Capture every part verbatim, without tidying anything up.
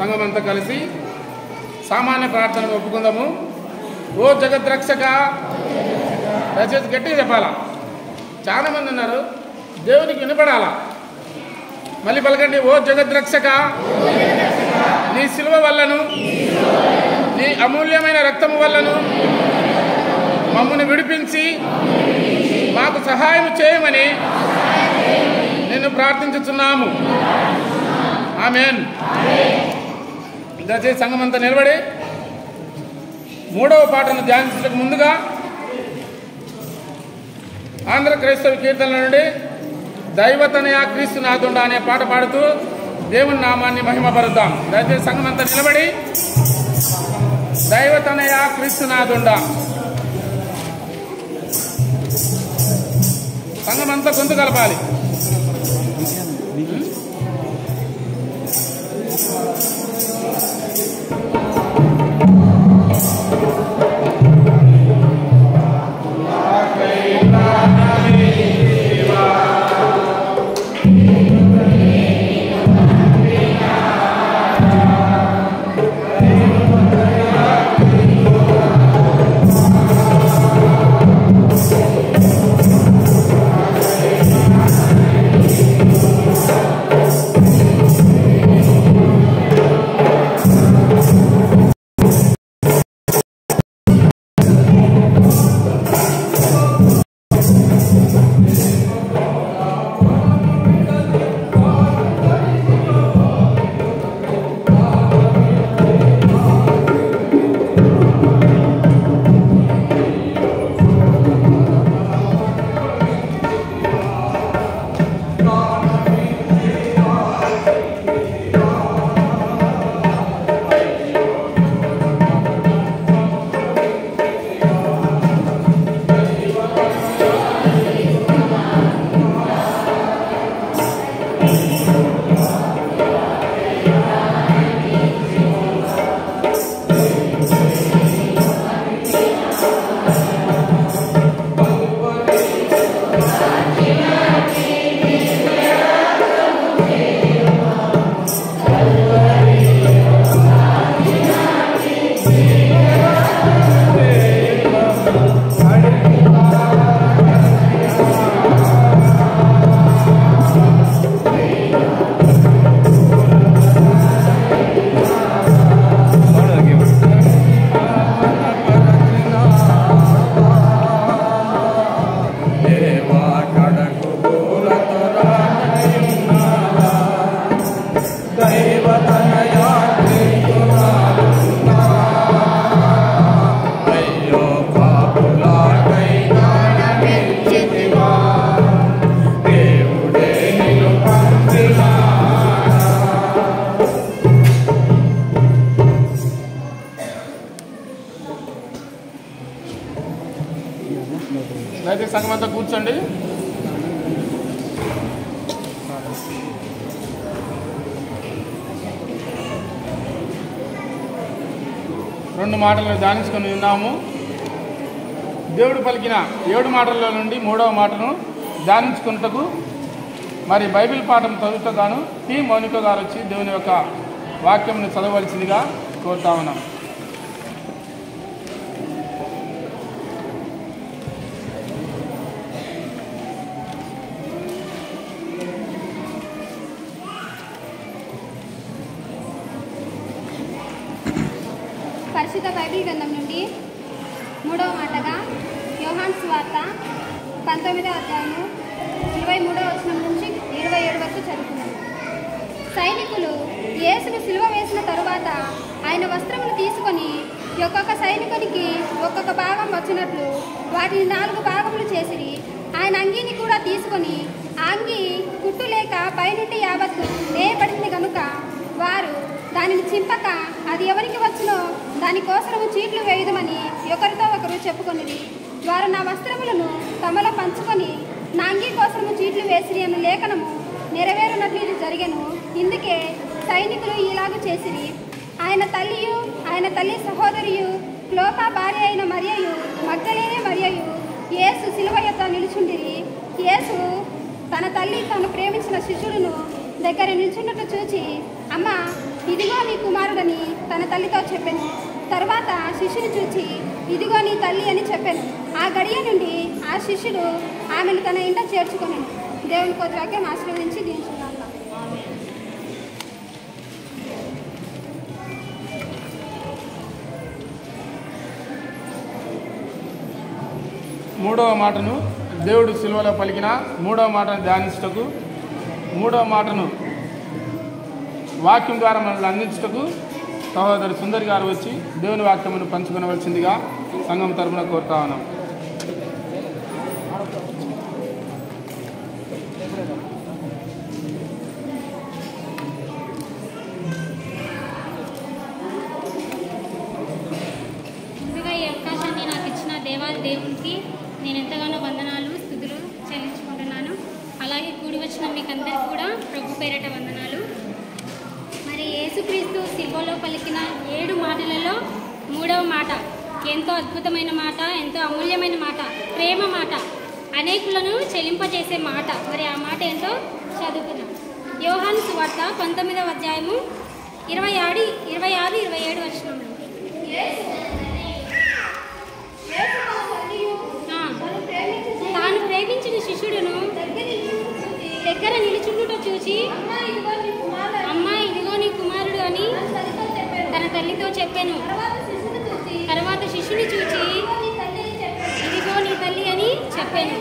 సంఘమంతా కలిసి సామాన్య ప్రార్థనను ఒప్పుకుందాము. ఓ జగద్రక్షక, దయచేసి గట్టిగా చెప్పాలా. చాలామంది ఉన్నారు, దేవునికి వినపడాలా. మళ్ళీ పలకండి. ఓ జగద్రక్షక, నీ శిలువ వల్లను నీ అమూల్యమైన రక్తము వల్లను మమ్మల్ని విడిపించి మాకు సహాయం చేయమని నిన్ను ప్రార్థించుచున్నాము. ఆమేన్. దయచేసి సంఘమంతా నిలబడి మూడవ పాటను ధ్యానించడానికి ముందుగా ఆంధ్ర క్రైస్తవ కీర్తనల నుండి దైవతనయ క్రీస్తు నాదుండ అనే పాట పాడుతూ దేవుని నామాన్ని మహిమపరుద్దాం. దయచేసి సంఘమంతా నిలబడి దైవతనయ క్రీస్తు నాదుండ. సంఘమంతా గొంతు కలపాలి. దయచేసి సంఘమంతా కూర్చోండి. రెండు మాటలను ధ్యానించుకొని విన్నాము. దేవుడు పలికిన ఏడు మాటల్లో నుండి మూడవ మాటను ధ్యానించుకున్నటకు మరి బైబిల్ పాఠం చదువుతాను టి మౌనిక గారు వచ్చి దేవుని యొక్క వాక్యంను చదవవలసిందిగా కోరుతా ఉన్నాం. పరిశుద్ధ బైబిల్ గ్రంథం నుండి మూడవ మాటగా యోహాను సువార్త పంతొమ్మిదవ అధ్యాయము ఇరవై మూడవ వచనం నుంచి ఇరవై ఏడు వరకు చదువుకున్నాము. సైనికులు యేసును సిలువ వేసిన తరువాత ఆయన వస్త్రములు తీసుకొని ఒక్కొక్క సైనికునికి ఒక్కొక్క భాగం వచ్చినట్లు వాటిని నాలుగు భాగములు చేసిరి. ఆయన అంగీని కూడా తీసుకొని ఆ అంగీ కుట్టు లేక పైనుండి యావత్తు వేయబడింది కనుక వారు దానిని చింపక అది ఎవరికి వచ్చునో దానికోసము చీట్లు వేయుదమని ఒకరితో ఒకరు చెప్పుకొనిది. వారు నా వస్త్రములను తమలో పంచుకొని నా అంగీ కోసము చీట్లు వేసిరి అన్న లేఖనము నెరవేరునట్లు ఇది జరిగెను. ఇందుకే సైనికులు ఇలాగ చేసిరి. ఆయన తల్లియు ఆయన తల్లి సహోదరియు క్లోపా భార్య అయిన మరియయు మగ్దలేనే మరియయు యేసు సిలువ యొద్ద నిలుచుండిరి. యేసు తన తల్లి తాను ప్రేమించిన శిష్యులను దగ్గర నిల్చున్నట్టు చూచి అమ్మ ఇదిగో నీ కుమారుడని తన తల్లితో చెప్పాను. తర్వాత శిష్యుని చూచి ఇదిగో నీ తల్లి అని చెప్పాను. ఆ గడియ నుండి ఆ శిష్యుడు ఆమెను తన ఇంట చేర్చుకున్నాను. దేవుని కొద్ది వాక్యం ఆశీర్వదించి దీవించున్నాను. మూడవ మాటను దేవుడు సిలువలో పలికిన మూడవ మాటను ధ్యానించుటకు, మూడవ మాటను వాక్యం ద్వారా మనల్ని అందించుటకు సహోదరు సుందరి గారు వచ్చి దేవుని వాక్యమును పంచుకొనవలసిందిగా సంఘం తరపున కోరుతా ఉన్నాం. ముందుగా ఈ అవకాశాన్ని నాకు ఇచ్చిన దేవాది దేవునికి నేను ఎంతగానో వందనాలు స్తుతులు చెల్లించుకుంటున్నాను. అలాగే కూడి వచ్చిన మీకందరికీ కూడా ప్రభు పేరట వందనాలు. మరి యేసుక్రీస్తు సిలువలో పలికిన ఏడు మాటలలో మూడవ మాట ఎంతో అద్భుతమైన మాట, ఎంతో అమూల్యమైన మాట, ప్రేమ మాట, అనేకులను చెలింపజేసే మాట. మరి ఆ మాట ఏంటో చదువుకున్నాం. యోహాను సువార్త పంతొమ్మిదవ అధ్యాయము ఇరవై ఆరు ఇరవై ఆరు ఇరవై ఏడు వచనంలో తాను ప్రేమించిన శిష్యుడును దగ్గర నిలుచుండుట చూసి అమ్మా ఇదిగో నీ కుమారుడు అని తన తల్లితో చెప్పాను. తర్వాత శిష్యుని చూచి ఇదిగో నీ తల్లి అని చెప్పాను.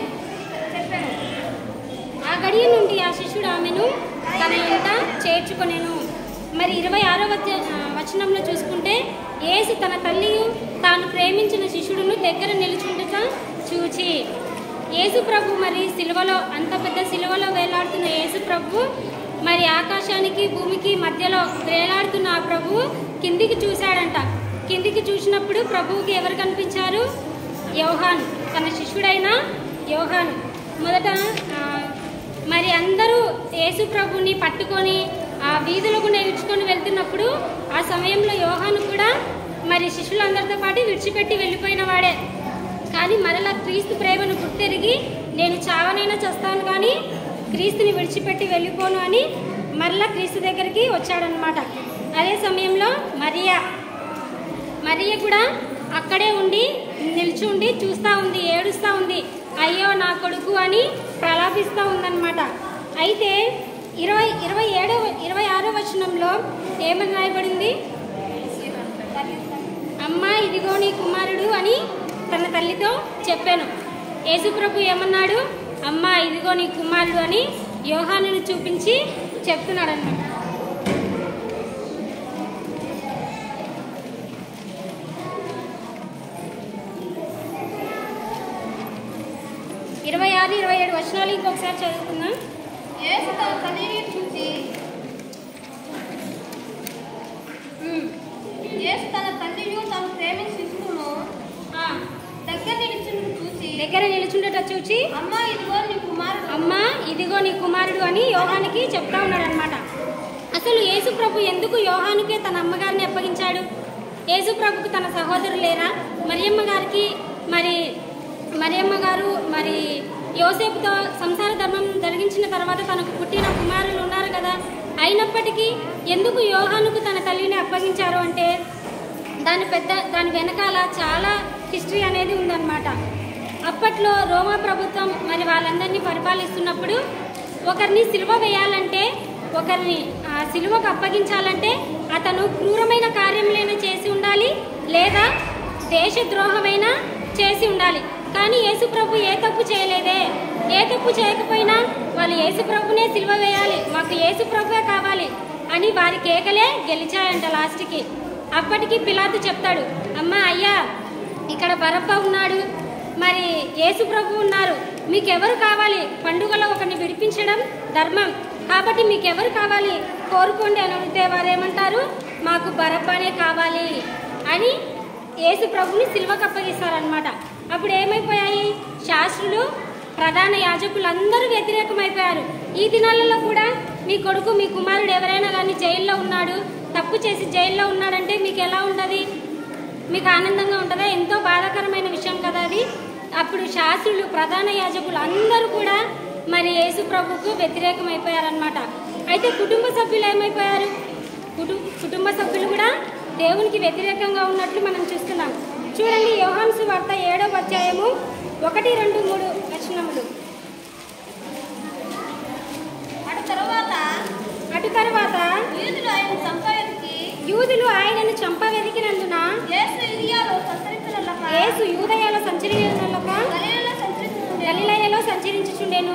ఆ గడియ నుండి ఆ శిష్యుడు ఆమెను తన ఇంట చేర్చుకొనెను. మరి ఇరవై ఆరో వచనంలో చూసుకుంటే యేసు తన తల్లి తాను ప్రేమించిన శిష్యుడును దగ్గర నిలుచుండుట చూచి, యేసు ప్రభు మరి సిలువలో అంత పెద్ద సిలువలో వేలాడుతున్న యేసు ప్రభు మరి ఆకాశానికి భూమికి మధ్యలో వేలాడుతున్న ఆ ప్రభు కిందికి చూశాడంట. కిందికి చూసినప్పుడు ప్రభువుకి ఎవరు కనిపించారు? యోహాను, తన శిష్యుడైన యోహాను. మొదట మరి అందరూ యేసు ప్రభుని పట్టుకొని ఆ వీధులకు నేర్చుకొని వెళ్తున్నప్పుడు ఆ సమయంలో యోహాను కూడా మరి శిష్యులందరితో పాటు విడిచిపెట్టి వెళ్ళిపోయిన వాడే. కానీ మరలా క్రీస్తు ప్రేమను గుర్తెరిగి నేను చావనైనా చేస్తాను కానీ క్రీస్తుని విడిచిపెట్టి వెళ్ళిపోను అని మరలా క్రీస్తు దగ్గరికి వచ్చాడనమాట. అదే సమయంలో మరియా మరియ కూడా అక్కడే ఉండి నిల్చుండి చూస్తూ ఉంది, ఏడుస్తూ ఉంది, అయ్యో నా కొడుకు అని ప్రలాపిస్తూ ఉందన్నమాట. అయితే ఇరవై ఇరవై ఏడో ఇరవై ఆరో వచనంలో ఏమని రాయబడింది? అమ్మ ఇదిగో నీ కుమారుడు అని తన తల్లితో చెప్పాను. యేసుప్రభు ఏమన్నాడు? అమ్మ ఇదిగో నీ కుమారుడు అని యోహానుని చూపించి చెప్తున్నాడు అన్నమాట. ఇరవై ఆరు ఇరవై ఏడు వచనాలు ఇంకొకసారి చదువుకుందాం. యేసు తన తల్లిని చూసి యేసు తన తల్లిని తను ప్రేమించిన శిశువును దగ్గర నిలుచుండట చూసి దగ్గర నిలుచుండట చూచి అమ్మ ఇదిగో నీ కుమారుడు అమ్మ ఇదిగో నీ కుమారుడు అని యోహానికి చెప్తా ఉన్నాడు అనమాట. అసలు యేసు ప్రభు ఎందుకు యోహానుకే తన అమ్మగారిని అప్పగించాడు? యేసు ప్రభుకు తన సహోదరులు లేరా? మరియమ్మ గారికి మరి మరియమ్మ గారు మరి యోసేపుతో సంసార ధర్మం జరిగించిన తర్వాత తనకు పుట్టిన కుమారులు ఉన్నారు కదా. అయినప్పటికీ ఎందుకు యోహానుకు తన తల్లిని అప్పగించారు అంటే దాని పెద్ద దాని వెనకాల చాలా హిస్టరీ అనేది ఉందన్నమాట. అప్పట్లో రోమా ప్రభుత్వం మరి వాళ్ళందరినీ పరిపాలిస్తున్నప్పుడు ఒకరిని సిలువ వేయాలంటే, ఒకరిని సిలువకు అప్పగించాలంటే అతను క్రూరమైన కార్యములైనా చేసి ఉండాలి, లేదా దేశద్రోహమైనా చేసి ఉండాలి. కానీ యేసు ప్రభు ఏ తప్పు చేయలేదే. ఏ తప్పు చేయకపోయినా వాళ్ళు యేసు ప్రభునే సిలువ వేయాలి, మాకు యేసు ప్రభువే కావాలి అని వారి కేకలే గెలిచాయంట లాస్ట్కి. అప్పటికి పిలాతు చెప్తాడు, అమ్మ అయ్యా ఇక్కడ బరబ్బా ఉన్నాడు, మరి యేసు ప్రభు ఉన్నారు, మీకెవరు కావాలి? పండుగలో ఒకరిని విడిపించడం ధర్మం కాబట్టి మీకెవరు కావాలి కోరుకోండి అని అడిగితే వారేమంటారు? మాకు బరబ్బానే కావాలి అని యేసు ప్రభుని సిలువకు అప్పగిస్తారనమాట. అప్పుడు ఏమైపోయాయి? శాస్త్రులు, ప్రధాన యాజకులు అందరూ వ్యతిరేకమైపోయారు. ఈ దినాలలో కూడా మీ కొడుకు మీ కుమారుడు ఎవరైనా కానీ జైల్లో ఉన్నాడు, తప్పు చేసి జైల్లో ఉన్నాడంటే మీకు ఎలా ఉంటుంది? మీకు ఆనందంగా ఉంటుందా? ఎంతో బాధాకరమైన విషయం కదా అది. అప్పుడు శాస్త్రులు, ప్రధాన యాజకులు అందరూ కూడా మరి యేసు ప్రభుకు వ్యతిరేకమైపోయారనమాట. అయితే కుటుంబ సభ్యులు ఏమైపోయారు? కుటు కుటుంబ సభ్యులు కూడా దేవునికి వ్యతిరేకంగా ఉన్నట్లు మనం చూస్తున్నాం. చూడండి, యోహాను సువార్త ఏడవ అధ్యాయము ఒకటి రెండు మూడు వచనములు. అటు తరువాత అటు తర్వాత యూదులు ఆయన చంపవెతికి యూదులు ఆయనను చంపవెతికినందున యేసు యూదయలో సంచరించుచుండగా యేసు యూదయలో సంచరించుచుండక గలిలయలో సంచరించుచుండెను. గలిలయలో సంచరించుచుండెను.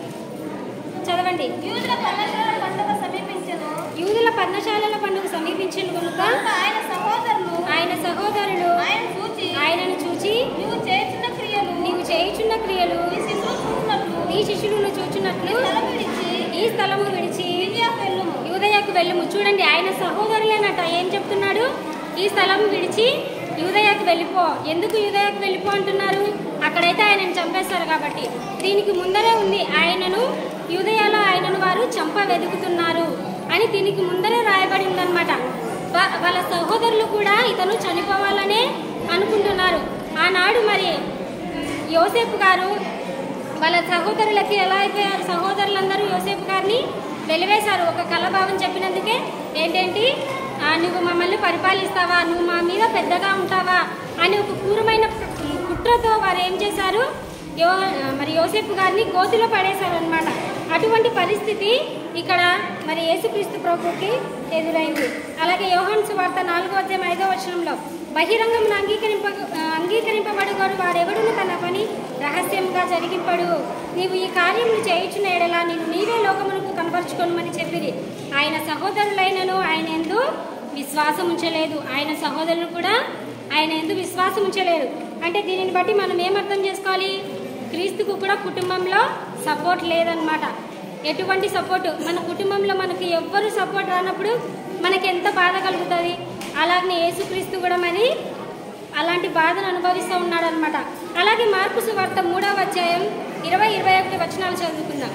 చదవండి. యూదుల పర్ణశాల పండుగ సమీపించెను. యూదుల పర్ణశాలల పండుగ సమీపించెను కనుక కనుక ఆయన సహోదరులు ఆయన సహోదరులు ఆయన చూచి ఆయనను చూచి నీవు చేస్తున్న క్రియలు నీవు చేయుచున్న క్రియలు నీ శిశువు చూసినట్లు నీ శిష్యులను చూచున్నట్లు స్థలం విడిచి ఈ స్థలము విడిచి యూదయకు వెళ్ళుము. యూదయకు వెళ్ళుము. చూడండి, ఆయన సహోదరులేనట ఏం చెప్తున్నాడు? ఈ స్థలం విడిచి యూదయకు వెళ్ళిపో. ఎందుకు యూదయకు వెళ్ళిపో అంటున్నారు? అక్కడైతే ఆయనను చంపేస్తారు కాబట్టి. దీనికి ముందరే ఉంది, ఆయనను యూదయలో ఆయనను వారు చంప వెతుకుతున్నారు అని దీనికి ముందరే రాయబడి ఉందన్నమాట. వాళ్ళ సహోదరులు కూడా ఇతను చనిపోవాలనే అనుకుంటున్నారు. ఆనాడు మరి యోసేపు గారు వాళ్ళ సహోదరులకి ఎలా అయిపోయారు? సహోదరులందరూ యోసేపు గారిని వెలివేశారు. ఒక కలభావం చెప్పినందుకే ఏంటేంటి నువ్వు మమ్మల్ని పరిపాలిస్తావా, నువ్వు మా మీద పెద్దగా ఉంటావా అని ఒక క్రూరమైన కుట్రతో వారు ఏం చేశారు? యో మరి యోసేపు గారిని గోతిలో పడేశారు అనమాట. అటువంటి పరిస్థితి ఇక్కడ మరి యేసుక్రీస్తు ప్రభుకి ఎదురైంది. అలాగే యోహాను సువార్త నాలుగో అధ్యాయం ఐదో వచనంలో బహిరంగమును అంగీకరింప అంగీకరింపబడుగోరు వాడెవడును తన పని రహస్యంగా జరిగింపడు. నీవు ఈ కార్యములు చేయుచున్న ఎడలా నేను నీవే లోకమునకు కనపరుచుకోనమని చెప్పిరి. ఆయన సహోదరులైనను ఆయన యందు విశ్వాసం ఉంచలేదు. ఆయన సహోదరులు కూడా ఆయన యందు విశ్వాసం ఉంచలేదు. అంటే దీనిని బట్టి మనం ఏమర్థం చేసుకోవాలి? క్రీస్తుకు కూడా కుటుంబంలో సపోర్ట్ లేదనమాట. ఎటువంటి సపోర్టు? మన కుటుంబంలో మనకి ఎవ్వరు సపోర్ట్ రానప్పుడు మనకి ఎంత బాధ కలుగుతుంది. అలాగే యేసుక్రీస్తు కూడా మరి అలాంటి బాధను అనుభవిస్తూ ఉన్నాడు అనమాట. అలాగే మార్కు సువార్త మూడవ అధ్యాయం ఇరవై ఇరవై ఒకటి వచనాలు చదువుకుందాం.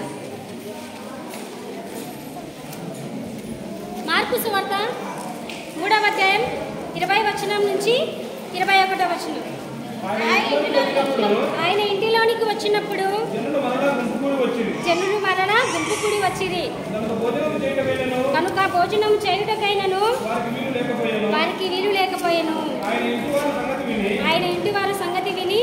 మార్కు సువార్త మూడవ అధ్యాయం ఇరవై వచనం నుంచి ఇరవై ఒకటో వచనం. ఆయన ఇంటిలోనికి వచ్చినప్పుడు జనులు మరలా గుంపు కూడి వచ్చిరి. కనుక భోజనం చేయుటకైనను వారికి వీలు లేకపోయాను. ఆయన ఇంటి వారి సంగతి విని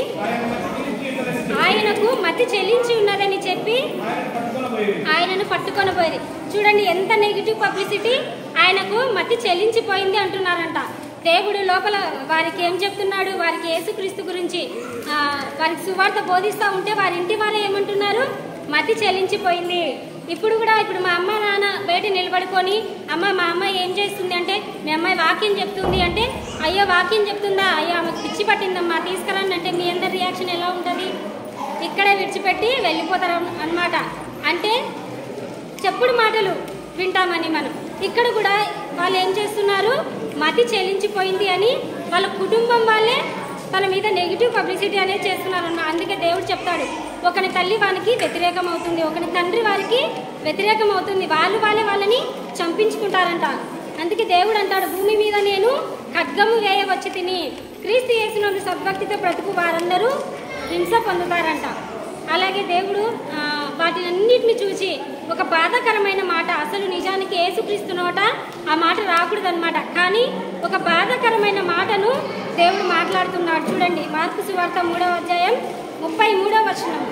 ఆయనకు మతి చెల్లించి ఉన్నదని చెప్పి ఆయనను పట్టుకొని పోయి. చూడండి, ఎంత నెగిటివ్ పబ్లిసిటీ. ఆయనకు మతి చెల్లించిపోయింది అంటున్నారంట. దేవుడు లోపల వారికి ఏం చెప్తున్నాడు? వారికి యేసుక్రీస్తు గురించి వారికి సువార్త బోధిస్తూ ఉంటే వారి ఇంటి వారు ఏమంటున్నారు? మతి చెల్లించిపోయింది. ఇప్పుడు కూడా ఇప్పుడు మా అమ్మ నాన్న బయట నిలబడుకొని అమ్మ మా అమ్మాయి ఏం చేస్తుంది అంటే మీ అమ్మాయి వాక్యం చెప్తుంది అంటే అయ్యో వాక్యం చెప్తుందా, అయ్యో ఆమెకు పిచ్చి పట్టిందమ్మా తీసుకురండి అంటే మీ అందరి రియాక్షన్ ఎలా ఉంటుంది? ఇక్కడే విడిచిపెట్టి వెళ్ళిపోతారు అన్నమాట. అంటే చెప్పుడు మాటలు వింటామని మనం. ఇక్కడ కూడా వాళ్ళు ఏం చేస్తున్నారు? మతి చెల్లించిపోయింది అని వాళ్ళ కుటుంబం వాళ్ళే తన మీద నెగిటివ్ పబ్లిసిటీ అనేది చేస్తున్నారు అన్న. అందుకే దేవుడు చెప్తాడు, ఒకని తల్లి వారికి వ్యతిరేకం అవుతుంది, ఒకని తండ్రి వారికి వ్యతిరేకం అవుతుంది, వాళ్ళు వాళ్ళే వాళ్ళని చంపించుకుంటారంట. అందుకే దేవుడు అంటాడు, భూమి మీద నేను ఖడ్గము వేయవచ్చి తిని క్రీస్తు యేసునందు సద్భక్తితో బ్రతుకు వారందరూ హింస పొందుతారంట. అలాగే దేవుడు వాటినన్నిటిని చూసి ఒక బాధాకరమైన మాట, అసలు నిజానికి యేసుక్రీస్తు నోట ఆ మాట రాకూడదన్నమాట, కానీ ఒక బాధాకరమైన మాటను దేవుడు మాట్లాడుతున్నాడు. చూడండి, మార్కు సువార్త మూడవ అధ్యాయం ముప్పై మూడవ వచనం.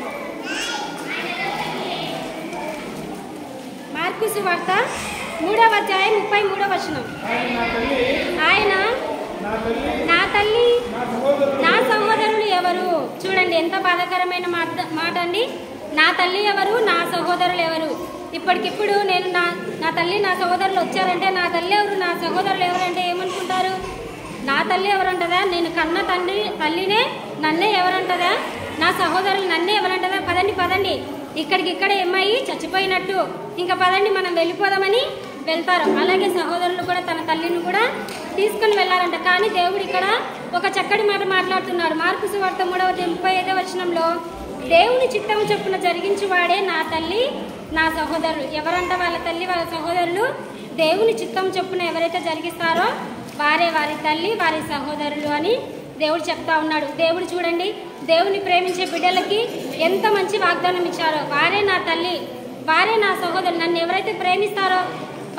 మార్కు సువార్త మూడవ అధ్యాయం ముప్పై మూడవ వచనం. ఆయన నా తల్లి నా సహోదరులు ఎవరు? చూడండి ఎంత బాధాకరమైన మాట మాట అండి. నా తల్లి ఎవరు, నా సహోదరులు ఎవరు? ఇప్పటికిప్పుడు నేను నా నా తల్లి నా సహోదరులు వచ్చారంటే నా తల్లి ఎవరు, నా సహోదరులు ఎవరంటే ఏమనుకుంటారు? నా తల్లి ఎవరంటదా? నేను కన్న తండ్రి తల్లినే నన్నే ఎవరంటదా? నా సహోదరులు నన్నే ఎవరంటదా? పదండి పదండి, ఇక్కడికి ఇక్కడ ఏమయ్యి చచ్చిపోయినట్టు, ఇంకా పదండి మనం వెళ్ళిపోదామని వెళ్తారు. అలాగే సహోదరులు కూడా తన తల్లిని కూడా తీసుకుని వెళ్ళాలంట. కానీ దేవుడు ఇక్కడ ఒక చక్కటి మాట మాట్లాడుతున్నాడు. మార్కు సువార్త మూడవ ముప్పై ఐదవ వచనంలో, దేవుని చిత్తం చొప్పున జరిగించి వాడే నా తల్లి నా సహోదరులు. ఎవరంట వాళ్ళ తల్లి వాళ్ళ సహోదరులు? దేవుని చిత్తం చొప్పున ఎవరైతే జరిగిస్తారో వారే వారి తల్లి వారి సహోదరులు అని దేవుడు చెప్తా ఉన్నాడు. దేవుడు చూడండి, దేవుని ప్రేమించే బిడ్డలకి ఎంత మంచి వాగ్దానం ఇచ్చారో, వారే నా తల్లి వారే నా సహోదరులు, నన్ను ఎవరైతే ప్రేమిస్తారో వారే నా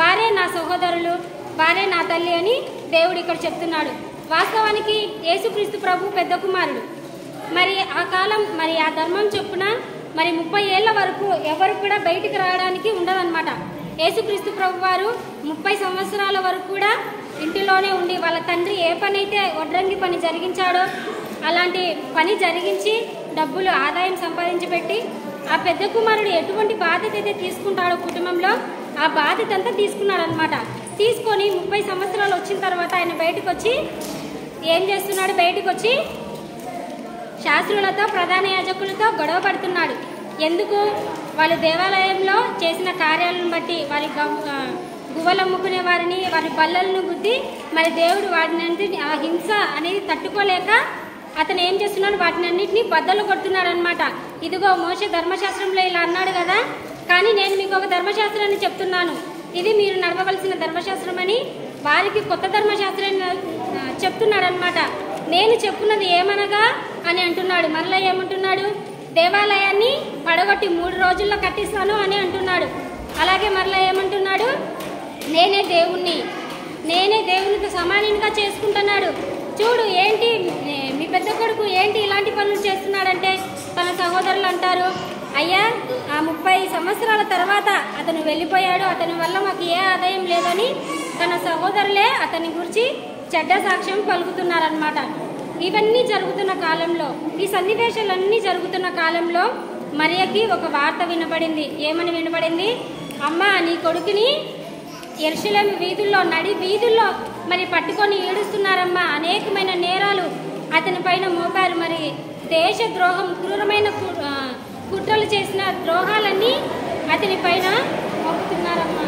నా సహోదరులు, వారే నా తల్లి అని దేవుడు ఇక్కడ చెప్తున్నాడు. వాస్తవానికి యేసుక్రీస్తు ప్రభు పెద్ద కుమారుడు. మరి ఆ కాలం మరి ఆ ధర్మం చొప్పున మరి ముప్పై ఏళ్ల వరకు ఎవరు కూడా బయటికి రావడానికి ఉండదన్నమాట. యేసుక్రీస్తు ప్రభు వారు ముప్పై సంవత్సరాల వరకు కూడా ఇంటిలోనే ఉండి వాళ్ళ తండ్రి ఏ పని అయితే వడ్రంగి పని జరిగించాడో అలాంటి పని జరిగించి డబ్బులు ఆదాయం సంపాదించి పెట్టి ఆ పెద్ద కుమారుడు ఎటువంటి బాధ్యత అయితే తీసుకుంటాడో కుటుంబంలో ఆ బాధ్యత అంతా తీసుకున్నాడు అనమాట. తీసుకొని ముప్పై సంవత్సరాలు వచ్చిన తర్వాత ఆయన బయటకు వచ్చి ఏం చేస్తున్నాడు? బయటకు వచ్చి శాస్త్రులతో ప్రధాన యాజకులతో గొడవ పడుతున్నాడు. ఎందుకు? వాళ్ళు దేవాలయంలో చేసిన కార్యాలను బట్టి వారి గువ్వలు అమ్ముకునే వారిని వారి బల్లలను గుద్ది మరి దేవుడు వాటిని ఆ హింస అనేది తట్టుకోలేక అతను ఏం చేస్తున్నాడు? వాటిని అన్నింటినీ బద్దలు కొడుతున్నాడు అనమాట. ఇదిగో మోషే ధర్మశాస్త్రంలో ఇలా అన్నాడు కదా, కానీ నేను మీకు ఒక ధర్మశాస్త్రాన్ని చెప్తున్నాను, ఇది మీరు నడవవలసిన ధర్మశాస్త్రం అని వారికి కొత్త ధర్మశాస్త్రాన్ని చెప్తున్నాడు అనమాట. నేను చెప్పున్నది ఏమనగా అని అంటున్నాడు. మరలా ఏమంటున్నాడు? దేవాలయాన్ని పడగొట్టి మూడు రోజుల్లో కట్టిస్తాను అని అంటున్నాడు. అలాగే మరలా ఏమంటున్నాడు? నేనే దేవుణ్ణి, నేనే దేవునితో సమానంగా చేసుకుంటున్నాడు. చూడు ఏంటి మీ పెద్ద కొడుకు ఏంటి ఇలాంటి పనులు చేస్తున్నాడంటే తన సహోదరులు అంటారు, అయ్యా ఆ ముప్పై సంవత్సరాల తర్వాత అతను వెళ్ళిపోయాడు, అతని వల్ల మాకు ఏ ఆదాయం లేదని తన సహోదరులే అతని గురించి చెడ్డ సాక్ష్యం పలుకుతున్నారనమాట. ఇవన్నీ జరుగుతున్న కాలంలో, ఈ సన్నివేశాలన్నీ జరుగుతున్న కాలంలో మరియకి ఒక వార్త వినపడింది. ఏమని వినపడింది? అమ్మ నీ కొడుకుని యెరూషలేము వీధుల్లో నడి వీధుల్లో మరి పట్టుకొని ఏడుస్తున్నారమ్మా, అనేకమైన నేరాలు అతని పైన మోపారు, మరి దేశ ద్రోహం క్రూరమైన కుట్రలు చేసిన ద్రోహాలన్నీ అతని పైన మోపుతున్నారమ్మా.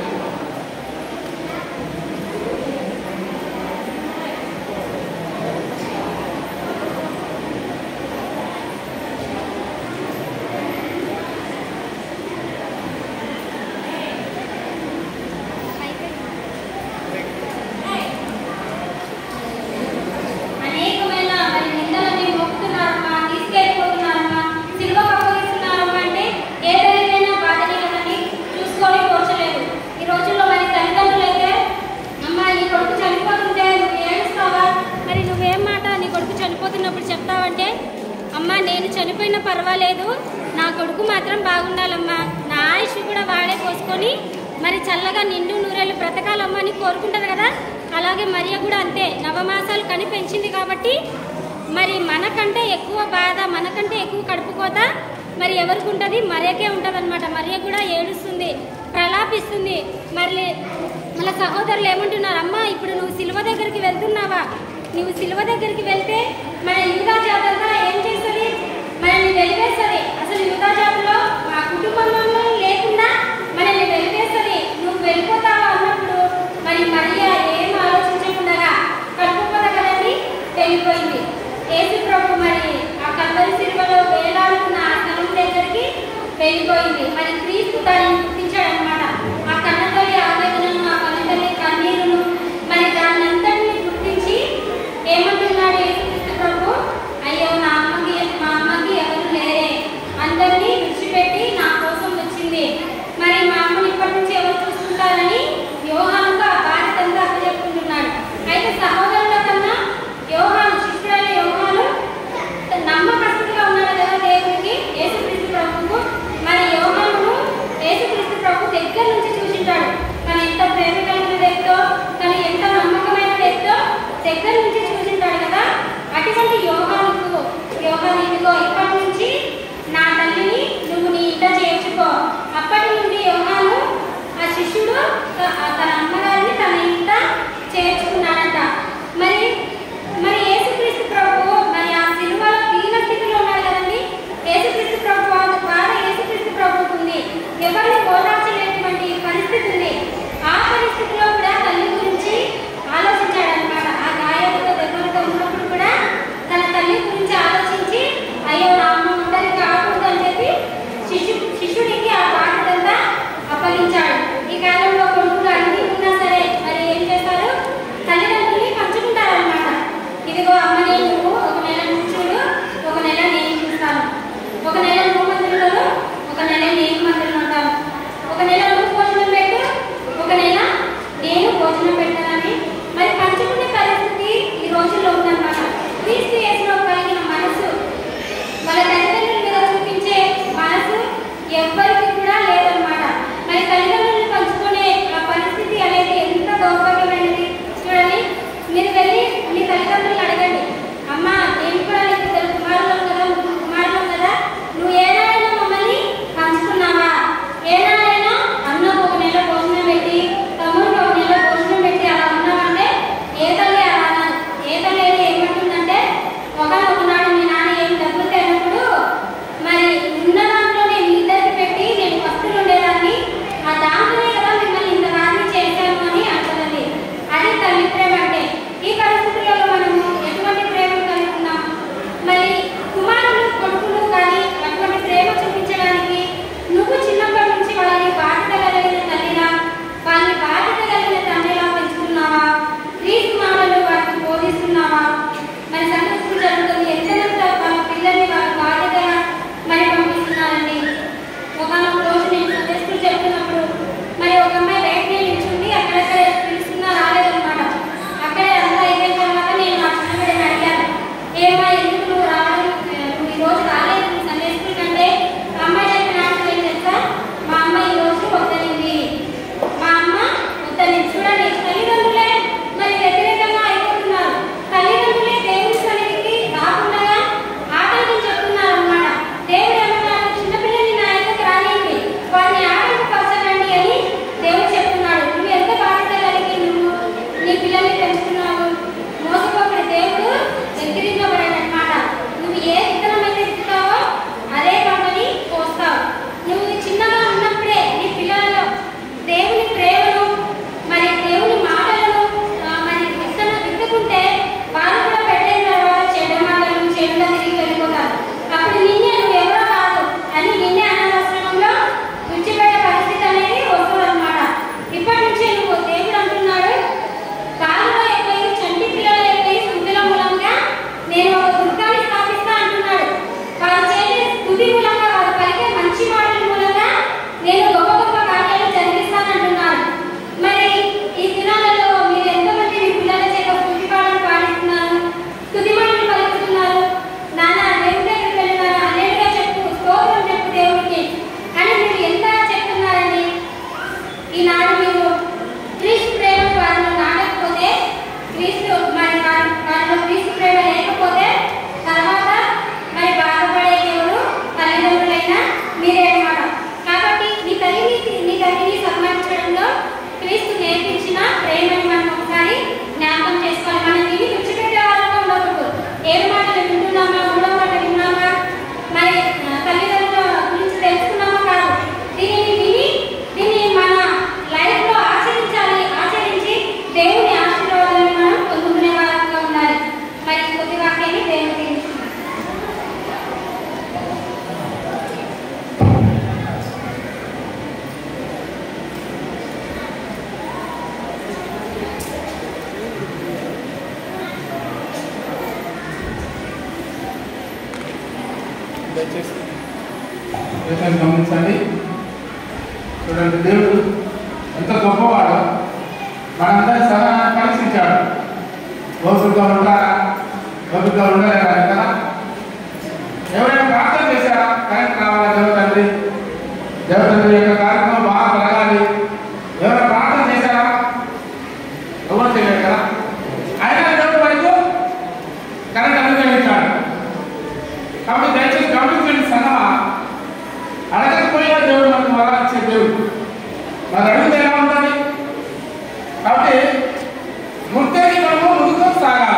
చనిపోతున్నప్పుడు చెప్తావంటే, అమ్మా నేను చనిపోయినా పర్వాలేదు, నా కొడుకు మాత్రం బాగుండాలమ్మా, నా ఆయుష్ కూడా వాడే పోసుకొని మరి చల్లగా నిండు నూరేళ్ళు బ్రతకాలమ్మా అని కోరుకుంటుంది కదా. అలాగే మరియ కూడా అంతే, నవమాసాలు కని పెంచింది కాబట్టి మరి మనకంటే ఎక్కువ బాధ, మనకంటే ఎక్కువ కడుపుకోత మరి ఎవరికి ఉంటుంది? మరియకే ఉంటుంది అనమాట. మరియ కూడా ఏడుస్తుంది, ప్రలాపిస్తుంది. మరి మన సహోదరులు ఏమంటున్నారు? అమ్మ ఇప్పుడు నువ్వు సిలువ దగ్గరికి వెళ్తున్నావా? నువ్వు సిలువ దగ్గరికి వెళ్తే మన యూదా జాతంతా ఏం చేస్తుంది? మనల్ని వెలివేస్తుంది. అసలు యూదా జాతిలో ఆ కుటుంబంలో లేకుండా మనల్ని వెలివేస్తుంది. నువ్వు వెళ్ళిపోతావా అన్నప్పుడు మరి మరియా ఏం ఆలోచించకుండా కడుపుకోత కదండి వెళ్ళిపోయింది. యేసు ప్రభు మరి ఆ కల్వరి సిలువలో వేలాడుతున్న ఆ స్థలం దగ్గరికి వెళ్ళిపోయింది. మరి క్రీస్తు దాన్ని గుర్తించాడు అనమాట. ఆ కన్నతల్లి ఆవేదనను, ఆ కన్నతల్లి కన్నీరును మరి దాన్ని అంతటిని గుర్తించి ఏమంటున్నాడు యేసుక్రీస్తు ప్రభు? అయ్యో నా అమ్మకి మా అమ్మకి ఎవరు లేరే, అందరినీ విడిచిపెట్టి నా కోసం వచ్చింది, మరి మా అమ్మని ఇప్పటి నుంచి ఎవరు చూసుకుంటారని యోహానుకు ఆ బాధ్యత అంతా అప్పచెప్పుకుంటున్నాడు. అయితే సహోదరుల కన్నా యోహాను, శిష్యుడైన యోహాను నమ్మకస్తుగా ఉన్నాడు కదా దేవుడికి, యేసుక్రీస్తు ప్రభువుకు. మరి యోహాను యేసుక్రీస్తు ప్రభు దగ్గర నుంచి చూసింటాడు. తను ఎంత ప్రేమ కలిగిన వ్యక్తో, తను ఎంత నమ్మకమైన వ్యక్తో దగ్గర నుంచి చూసింటాడు కదా. అటువంటి యోహానుకు, యోహాను ఇదిగో ఇప్పటి నుంచి నా తల్లిని నువ్వు నీ ఇంట చేర్చుకో. అప్పటి నుండి యోహాను ఆ శిష్యుడు తన అమ్మగారిని తన ఇంట చేర్చుకున్నాడంట. మరి మరి యేసుక్రీస్తు ప్రభు మరి ఆ సిలువలో దీన స్థితిలో ఉన్నాడు కదండి. యేసుక్రీస్తు ప్రభు బాధ యేసుక్రీస్తు ప్రభుకు ఉంది, ఎవరిని ఓదార్చలేనటువంటి పరిస్థితి ఉంది. ఆ పరిస్థితిలో కూడా తల్లి గురించి ఆలోచించాడు అనమాట. ఆ గాయాలతో దెబ్బలతో ఉన్నప్పుడు కూడా తన తల్లి గురించి ఆలోచించి అయ్యో నా అమ్మ ఉండని కాకూడదు అని చెప్పి శిష్యు శిష్యుడికి ఆ బాధ్యత అప్పగించాడు. ఈ కాలంలో కొడుకులు అన్ని దయచేసి గమనించండి. చూడండి, దేవుడు ఎంత గొప్పవాడో మనందరి సలహా పరీక్షించాడు. ఓపికగా ఉంటారా, ఓపికగా ఉండలేరా కదా? ఎవరైనా ప్రార్థన చేశారా? కరెంట్ రావాలా దేవతండ్రి, దేవతండ్రి యొక్క కార్యక్రమం బాగా జరగాలి, ఎవరైనా ప్రార్థన చేశారా? ఎవరు చేయలేదు కదా? అయినా దేవుడు మనకు కరెంట్ అనుగ్రహించాడు. కాబట్టి దయచేసి గమనించండి సంగమా, అడగకపోయినా దేవుడు మనకు వరాలు ఇచ్చే దేవుడు. మరి అడిగితే ఎలా ఉంటుంది? కాబట్టి గుర్తేది మనము ముందుకు సాగాలి.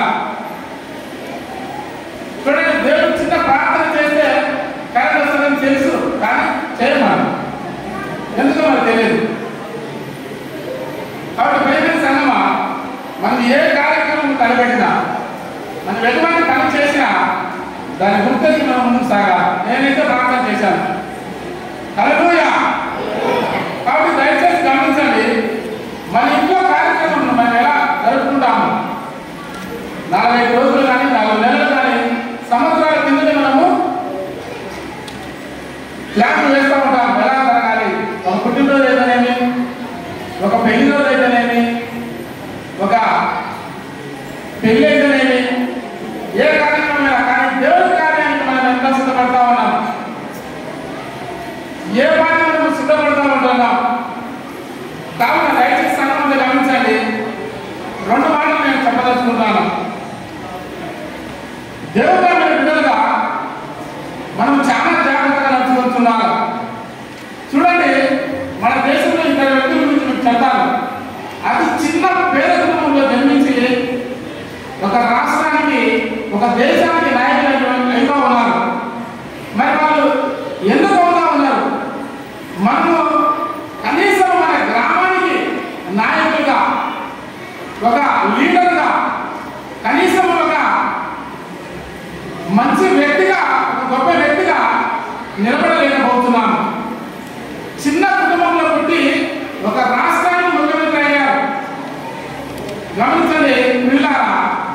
చూడండి, దేవుడు చిన్న ప్రార్థన చేస్తే కరెంట్ వస్తుందని తెలుసు, కానీ చేయమని ఎందుకు మనకు తెలియదు. కాబట్టి ప్రేమ సంగమా, మనం ఏ కార్యక్రమం తలపెట్టినా, మనం ఎటువంటి పని చేసినా దాని గుర్తెరిగి మనం ముందుకు సాగాలి. నేనైతే ప్రార్థన చేశాను. హల్లెలూయా. కాబట్టి దయచేసి గమనించండి, మన ఇంట్లో కార్యక్రమం మనం ఎలా జరుపుకుంటాము. నలభై రోజులు కానీ నాలుగు నెలలు కానీ సంవత్సరాల కిందనే మనము ప్లాన్లు వేస్తూ ఉంటాం. ఎలా జరగాలి, ఒక పుట్టినరోజు అయితేనేమి, ఒక పెళ్లి రోజు అయితేనేమి, ఒక పెళ్లి అయితేనేమి, ఏ కార్యక్రమమైనా. కానీ దేవుడి కార్యానికి మనం ఎంత సిద్ధపడతా ఉన్నాం, ఏ పార్టీ మనం సిద్ధపడతా ఉంటున్నాం. కావున దయచేసి సంఘంలో గమనించండి, రెండు మాటలు నేను చెప్పదలుచుకుంటాను. దేవుడు బిడ్డలుగా మనం చాలా జాగ్రత్తగా నడుచుకుంటున్నాం. చూడండి, మన దేశంలో ఇద్దరు వ్యక్తుల గురించి మీకు చెప్తాను. అది చిన్న పేద కుటుంబంలో జన్మించి ఒక రాష్ట్రానికి, ఒక దేశానికి నాయకులు ఎంతో ఉన్నారు. మరి వాళ్ళు ఎందుకు అవుతా ఉన్నారు? మనము కనీసం మన గ్రామానికి నాయకులుగా, ఒక లీడర్గా, కనీసం ఒక మంచి వ్యక్తిగా, ఒక గొప్ప వ్యక్తిగా నిలబడలేకపోతున్నాము. చిన్న కుటుంబంలో పుట్టి ఒక రాష్ట్రానికి ముఖ్యమంత్రి అయ్యారు. గమనించండి పిల్లారా,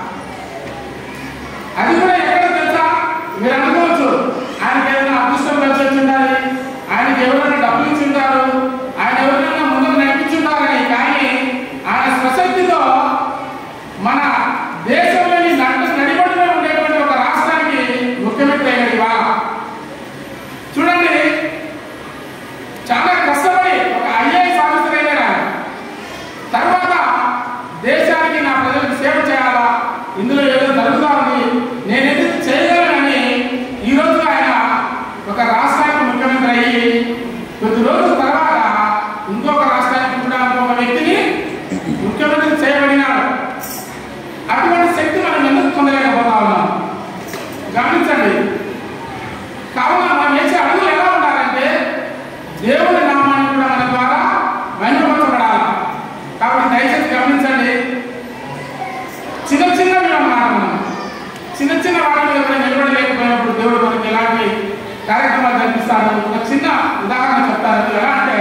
అది కూడా ఎక్కడ తెలుసా? మీరు అనుకోవచ్చు, ఆయనకి ఏదైనా అదృష్టం కలిసి వచ్చి ఉండాలి, ఆయనకి ఎవరైనా డబ్బులు ఇచ్చి ఉంటారు, ఆయన ఎవరైనా ముందుకు నడిపించుంటారని. కానీ ఆయన స్వశక్తితో మన దేశంలోని నటు నడిబడిలో ఉండేటువంటి ఒక రాష్ట్రానికి ముఖ్యమంత్రి అయ్యాడు. ఇవాళ చూడండి, చాలా కష్టపడి ఒక ఐఏఎస్ ఆఫీసర్ అయ్యాడు. తర్వాత దేశానికి, నా ప్రజలకు సేవ చేయాలా, ఇందులో ఏదో జరుగుతూ ఉంది, నేనేది చేయగలనని ఈరోజు ఆయన ఒక రాష్ట్రానికి ముఖ్యమంత్రి అయ్యి కొద్ది రోజుల తర్వాత ఇంకొక రాష్ట్రానికి కూడా ఒక వ్యక్తిని ముఖ్యమంత్రి చేయబడినాడు. అటువంటి శక్తి మనం ఎందుకు పొందలేకపోతా ఉన్నాం? గమనించండి. కావున మనం వేసే అడుగులు ఎలా ఉండాలంటే దేవుడి నామాన్ని కూడా మన ద్వారా మహిమపరచబడాలి. కాబట్టి దయచేసి గమనించండి, చిన్న చిన్నవి మాట్లాడుతున్నాం. చిన్న చిన్న వాటి మీద కూడా నిలబడలేకపోయినప్పుడు దేవుడు మనకి ఎలాంటి కార్యక్రమాలు జరిపిస్తాడు. ఒక చిన్న ఉదాహరణ చెప్తారు. ఎలా అంటే,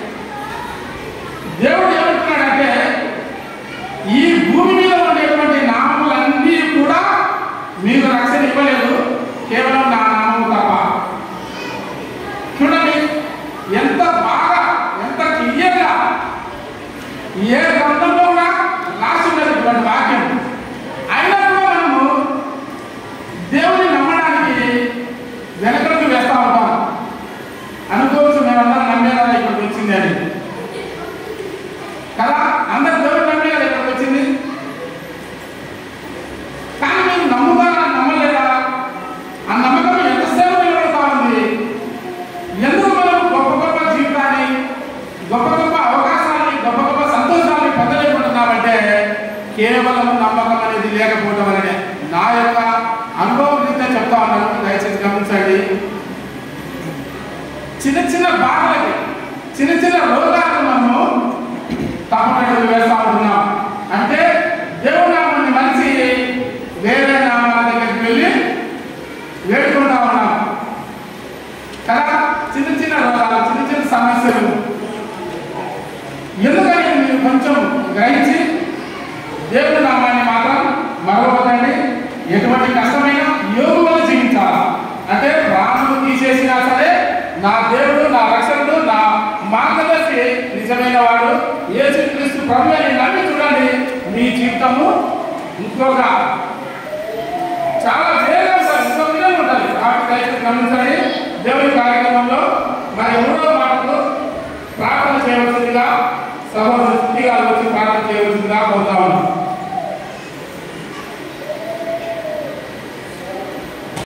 దేవుడు ఏమంటున్నాడంటే, ఈ భూమి మీద ఉండేటువంటి నామములన్నీ కూడా మీకు రక్షణ ఇవ్వలేదు, కేవలం నా నామము తప్ప. చూడండి, ఎంత బాగా, ఎంత క్లియర్గా ఏ గ్రంథంలో కూడా రాసి ఉన్నటువంటి వాక్యం. అయినా కూడా మనము దేవుని నమ్మడానికి వెనకడుగు వేస్తూ ఉంటాం. అనుకోవచ్చు, మేమందరం నమ్మేదా ఇక్కడికి వచ్చింది అని కదా? అందరు దేవుడు నమ్మే కదా ఇక్కడికి వచ్చింది. కానీ మీరు నమ్ముతారా, నమ్మలేదా? ఆ నమ్మకం ఎంతసేపు నిలబడతా ఉంది. ఎందుకు మనం గొప్ప గొప్ప జీవితాన్ని, గొప్ప గొప్ప అవకాశాన్ని, గొప్ప గొప్ప సంతోషాన్ని పొందలేకుంటున్నామంటే కేవలం నమ్మకం అనేది లేకపోవడం వల్లనే. నా యొక్క అనుభవం రీత్యా చెప్తా ఉన్నాను, దయచేసి గమనించండి. చిన్న చిన్న బాధలకి, చిన్న చిన్న రోగాలను మనము తప్పటడుగులు వేస్తూ ఉంటున్నాం. అంటే దేవుడు నామాన్ని మనిషి వేరే నామాల దగ్గరికి వెళ్ళి వేడుకుంటా ఉన్నాం కదా. చిన్న చిన్న రోగాలు, చిన్న చిన్న సమస్యలు. ఎందుకని మీరు కొంచెం గ్రహించి దేవుడి నామాన్ని మాత్రం మరవకండి. ఎటువంటి కష్టమైన యోగు వల్ల జీవించాలా అంటే ప్రాణం తీసేసినా సరే నా దేవుడు మీ జీవితము ఇంకొక చాలా వేరే ఉంటుంది, ఇంకో విధంగా ఉంటుంది. కాబట్టి దయచేసి గమనించండి. దేవుని కార్యక్రమంలో మరి మూడవ మాటకు ప్రార్థన చేయవలసిందిగా సహోదరు స్థితిగా వచ్చి ప్రార్థన చేయవలసిందిగా కోరుతా ఉన్నాం.